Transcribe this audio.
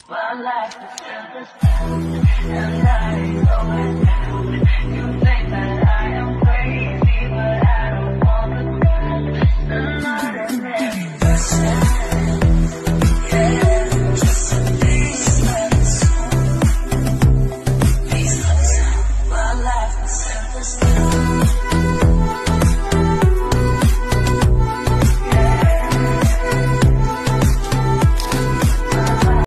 My life is still the same, and I ain't going down.